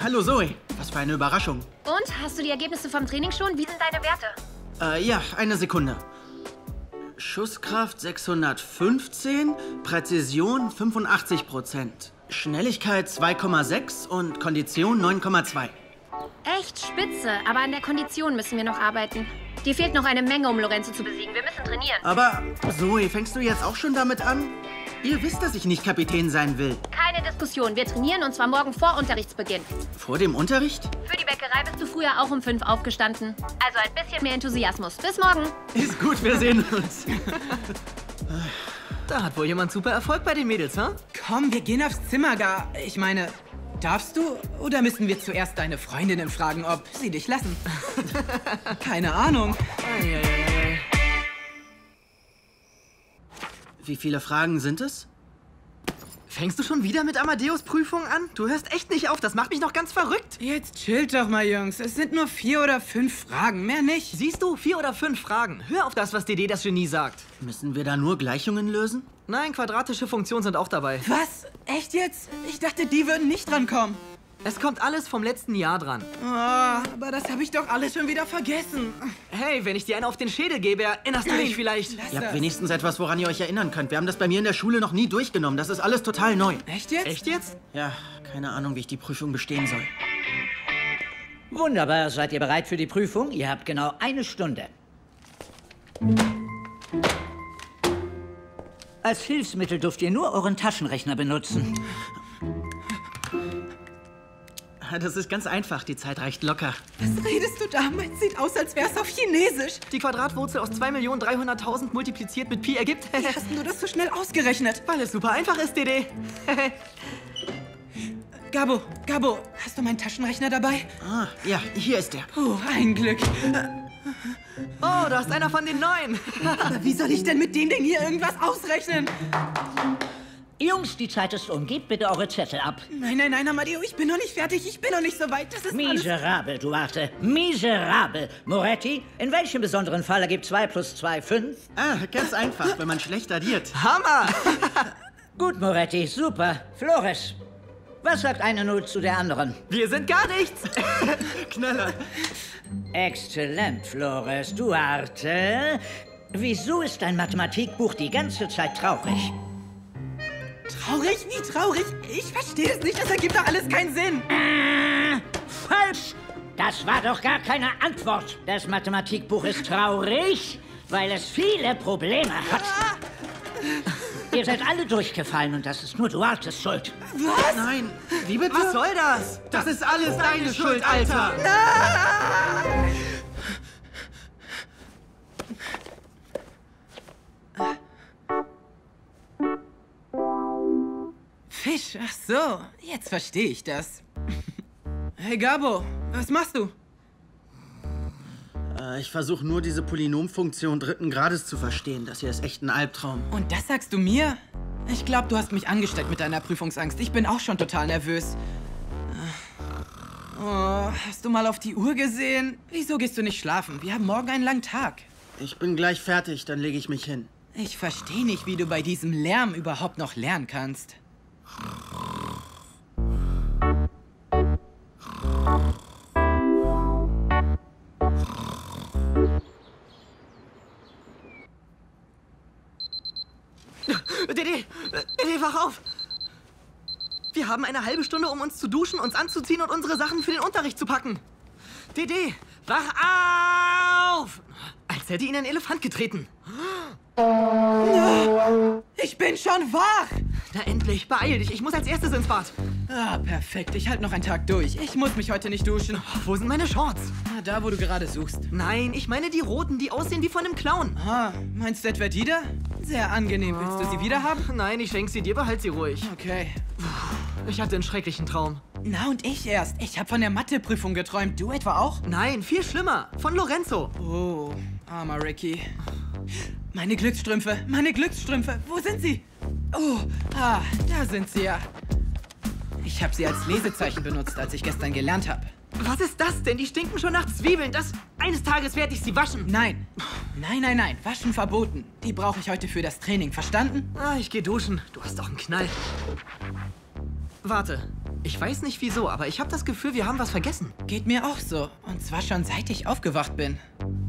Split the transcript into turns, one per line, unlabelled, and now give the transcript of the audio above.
hallo Zoe. Was für eine Überraschung.
Und, hast du die Ergebnisse vom Training schon? Wie sind deine Werte?
Ja, eine Sekunde. Schusskraft 615, Präzision 85%, Schnelligkeit 2,6 und Kondition 9,2.
Echt spitze, aber an der Kondition müssen wir noch arbeiten. Dir fehlt noch eine Menge, um Lorenzo zu besiegen. Wir müssen trainieren.
Aber, Zoe, fängst du jetzt auch schon damit an? Ihr wisst, dass ich nicht Kapitän sein will.
Keine Diskussion. Wir trainieren und zwar morgen vor Unterrichtsbeginn.
Vor dem Unterricht?
Für die Bäckerei bist du früher auch um 5 aufgestanden. Also ein bisschen mehr Enthusiasmus. Bis morgen.
Ist gut, wir sehen uns.
Da hat wohl jemand super Erfolg bei den Mädels, ha?
Komm, wir gehen aufs Zimmer, Gar. Ich meine, darfst du? Oder müssen wir zuerst deine Freundinnen fragen, ob sie dich lassen? Keine Ahnung.
Eieiei.
Wie viele Fragen sind es?
Fängst du schon wieder mit Amadeus Prüfung an? Du hörst echt nicht auf, das macht mich noch ganz verrückt.
Jetzt chillt doch mal, Jungs. Es sind nur 4 oder 5 Fragen, mehr nicht.
Siehst du, 4 oder 5 Fragen. Hör auf das, was DD das Genie sagt.
Müssen wir da nur Gleichungen lösen?
Nein, quadratische Funktionen sind auch dabei.
Was? Echt jetzt? Ich dachte, die würden nicht drankommen.
Es kommt alles vom letzten Jahr dran.
Oh, aber das habe ich doch alles schon wieder vergessen.
Hey, wenn ich dir einen auf den Schädel gebe, erinnerst du dich vielleicht?
Lass
Ihr habt
das.
wenigstens etwas, woran ihr euch erinnern könnt. Wir haben das bei mir in der Schule noch nie durchgenommen. Das ist alles total neu.
Echt jetzt?
Echt jetzt?
Ja, keine Ahnung, wie ich die Prüfung bestehen soll.
Wunderbar, seid ihr bereit für die Prüfung? Ihr habt genau 1 Stunde. Als Hilfsmittel dürft ihr nur euren Taschenrechner benutzen.
Das ist ganz einfach. Die Zeit reicht locker.
Was redest du da? Meins sieht aus, als wär's auf Chinesisch.
Die Quadratwurzel aus 2.300.000 multipliziert mit Pi ergibt...
Wie hast du das so schnell ausgerechnet?
Weil es super einfach ist, DD.
Gabo, hast du meinen Taschenrechner dabei?
Ah, ja, hier ist der.
Oh, ein Glück.
Oh, du hast einer von den neuen.
Aber wie soll ich denn mit dem Ding hier irgendwas ausrechnen?
Jungs, die Zeit ist um. Gebt bitte eure Zettel ab.
Nein, Amadeo, ich bin noch nicht fertig. Ich bin noch nicht so weit. Das ist alles...
Miserabel, Duarte. Miserabel. Moretti, in welchem besonderen Fall ergibt 2 + 2 5?
Ah, ganz einfach, wenn man schlecht addiert.
Hammer!
Gut, Moretti, super. Flores, was sagt eine 0 zu der anderen?
Wir sind gar nichts.
Knaller.
Exzellent, Flores. Duarte, wieso ist dein Mathematikbuch die ganze Zeit traurig?
Traurig? Wie traurig? Ich verstehe es nicht. Das ergibt doch alles keinen Sinn.
Falsch! Das war doch gar keine Antwort. Das Mathematikbuch ist traurig, weil es viele Probleme hat. Ihr seid alle durchgefallen und das ist nur Duartes Schuld.
Was?
Nein, wie bitte?
Was soll das?
Das ist alles deine Schuld, Alter.
Fisch, ach so. Jetzt verstehe ich das. Hey, Gabo, was machst du?
Ich versuche nur, diese Polynomfunktion 3. Grades zu verstehen. Das hier ist echt ein Albtraum.
Und das sagst du mir? Ich glaube, du hast mich angesteckt mit deiner Prüfungsangst. Ich bin auch schon total nervös. Oh, hast du mal auf die Uhr gesehen? Wieso gehst du nicht schlafen? Wir haben morgen einen langen Tag.
Ich bin gleich fertig, dann lege ich mich hin.
Ich verstehe nicht, wie du bei diesem Lärm überhaupt noch lernen kannst.
DD, wach auf! Wir haben eine halbe Stunde, um uns zu duschen, uns anzuziehen und unsere Sachen für den Unterricht zu packen. DD, wach auf! Als hätte ihn ein Elefant getreten.
Ich bin schon wach!
Na endlich, beeil dich, ich muss als erstes ins Bad.
Ah, perfekt. Ich halte noch einen Tag durch. Ich muss mich heute nicht duschen.
Wo sind meine Shorts?
Na, da, wo du gerade suchst.
Nein, ich meine die roten, die aussehen wie von einem Clown.
Ah, meinst du etwa die da? Sehr angenehm. Willst du sie wieder haben?
Nein, ich schenke sie dir, behalt sie ruhig.
Okay.
Ich hatte einen schrecklichen Traum.
Na, und ich erst. Ich habe von der Matheprüfung geträumt. Du etwa auch?
Nein, viel schlimmer. Von Lorenzo.
Oh, armer Ricky. Meine Glücksstrümpfe, meine Glücksstrümpfe. Wo sind sie? Oh, da sind sie ja. Ich habe sie als Lesezeichen benutzt, als ich gestern gelernt habe.
Was ist das denn? Die stinken schon nach Zwiebeln. Eines Tages werde ich sie waschen.
Nein. Nein. Waschen verboten. Die brauche ich heute für das Training. Verstanden?
Ich gehe duschen. Du hast doch einen Knall. Warte. Ich weiß nicht wieso, aber ich habe das Gefühl, wir haben was vergessen.
Geht mir auch so. Und zwar schon seit ich aufgewacht bin.